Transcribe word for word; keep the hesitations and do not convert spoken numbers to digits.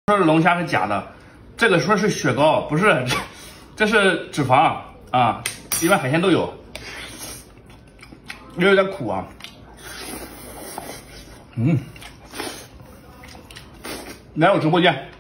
说龙虾是假的，这个说是雪糕，不是，这是脂肪啊，一般海鲜都有，也有点苦啊。嗯，来我直播间。